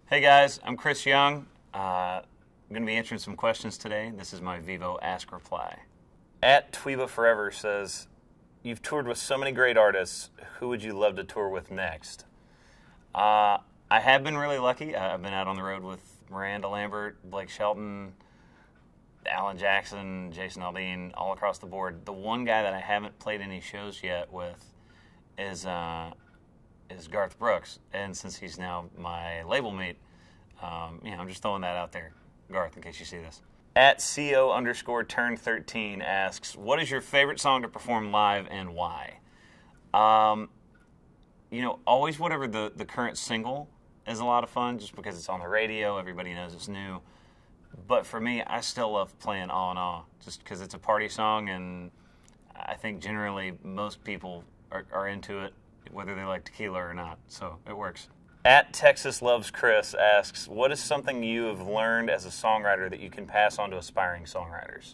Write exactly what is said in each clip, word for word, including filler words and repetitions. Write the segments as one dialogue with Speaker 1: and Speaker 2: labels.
Speaker 1: Hey guys, I'm Chris Young. Uh, I'm going to be answering some questions today. This is my Vevo Ask Reply. At Tweeba Forever says, you've toured with so many great artists. Who would you love to tour with next? Uh, I have been really lucky. I've been out on the road with Miranda Lambert, Blake Shelton, Alan Jackson, Jason Aldean, all across the board. The one guy that I haven't played any shows yet with is uh, is Garth Brooks, and since he's now my label mate, um, you know, I'm just throwing that out there, Garth, in case you see this. At co underscore turn thirteen asks, what is your favorite song to perform live and why? Um, you know, always whatever the, the current single is a lot of fun, just because it's on the radio, everybody knows it's new. But for me, I still love playing Awe and Awe, just because it's a party song, and I think generally most people are, are into it, whether they like tequila or not, so it works. At Texas Loves Chris asks, what is something you have learned as a songwriter that you can pass on to aspiring songwriters?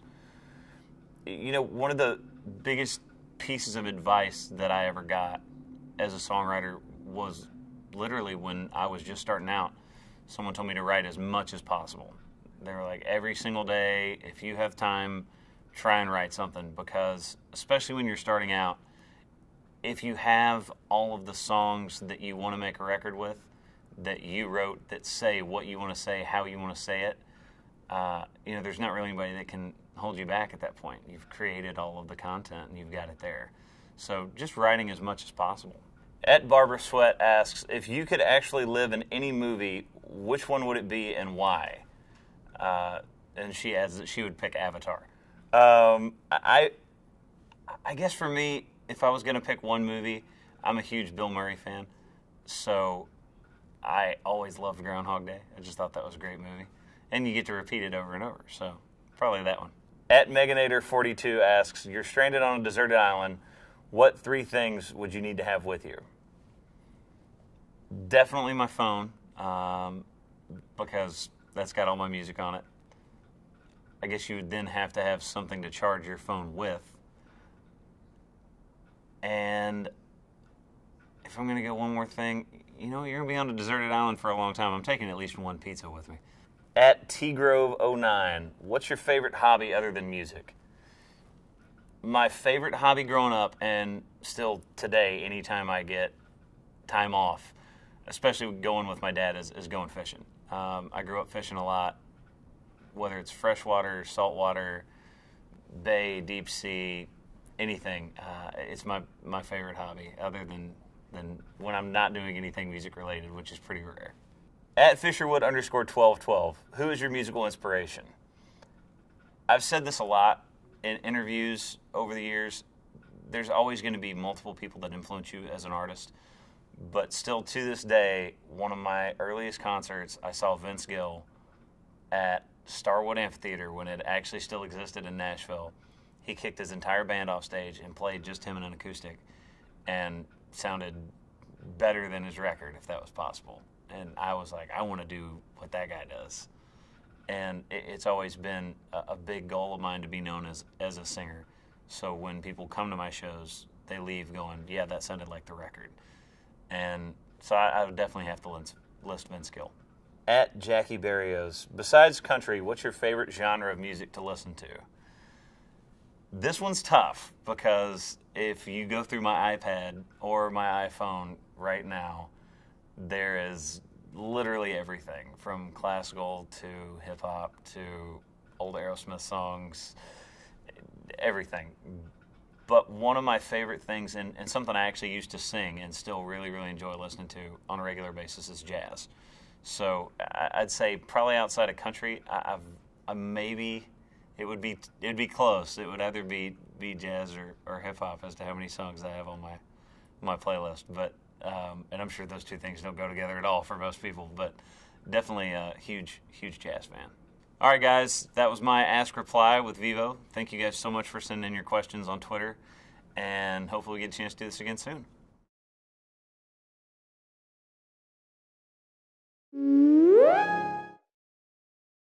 Speaker 1: You know, one of the biggest pieces of advice that I ever got as a songwriter was literally when I was just starting out. Someone told me to write as much as possible. They were like, every single day, if you have time, try and write something, because especially when you're starting out, if you have all of the songs that you want to make a record with, that you wrote, that say what you want to say, how you want to say it, uh, you know, there's not really anybody that can hold you back at that point. You've created all of the content and you've got it there. So just writing as much as possible. At Barbara Sweat asks, if you could actually live in any movie, which one would it be and why? Uh, and she adds that she would pick Avatar. Um, I, I guess for me, if I was going to pick one movie, I'm a huge Bill Murray fan, so I always loved Groundhog Day. I just thought that was a great movie. And you get to repeat it over and over, so probably that one. At Meganator forty-two asks, you're stranded on a deserted island. What three things would you need to have with you? Definitely my phone, um, because that's got all my music on it. I guess you would then have to have something to charge your phone with. And if I'm going to get one more thing, you know, you're going to be on a deserted island for a long time. I'm taking at least one pizza with me. At T Grove oh nine, what's your favorite hobby other than music? My favorite hobby growing up, and still today, anytime I get time off, especially going with my dad, is, is going fishing. Um, I grew up fishing a lot, whether it's freshwater, saltwater, bay, deep sea, anything. Uh, it's my, my favorite hobby, other than, than when I'm not doing anything music related, which is pretty rare. At Fisherwood underscore twelve twelve, who is your musical inspiration? I've said this a lot in interviews over the years. There's always going to be multiple people that influence you as an artist, but still to this day, one of my earliest concerts, I saw Vince Gill at Starwood Amphitheater when it actually still existed in Nashville. He kicked his entire band off stage and played just him in an acoustic, and sounded better than his record, if that was possible. And I was like, I want to do what that guy does. And it, it's always been a, a big goal of mine to be known as, as a singer. So when people come to my shows, they leave going, yeah, that sounded like the record. And so I, I would definitely have to list, list Vince Gill. At Jackie Barrios, besides country, what's your favorite genre of music to listen to? This one's tough, because if you go through my iPad or my iPhone right now, there is literally everything from classical to hip-hop to old Aerosmith songs, everything. But one of my favorite things, and, and something I actually used to sing and still really, really enjoy listening to on a regular basis, is jazz. So I'd say probably outside of country, I've, I maybe... It would be it would be close. It would either be be jazz or, or hip hop as to how many songs I have on my my playlist. But um, and I'm sure those two things don't go together at all for most people. But definitely a huge huge jazz fan. All right, guys, that was my Ask Reply with Vevo. Thank you guys so much for sending in your questions on Twitter, and hopefully we get a chance to do this again soon.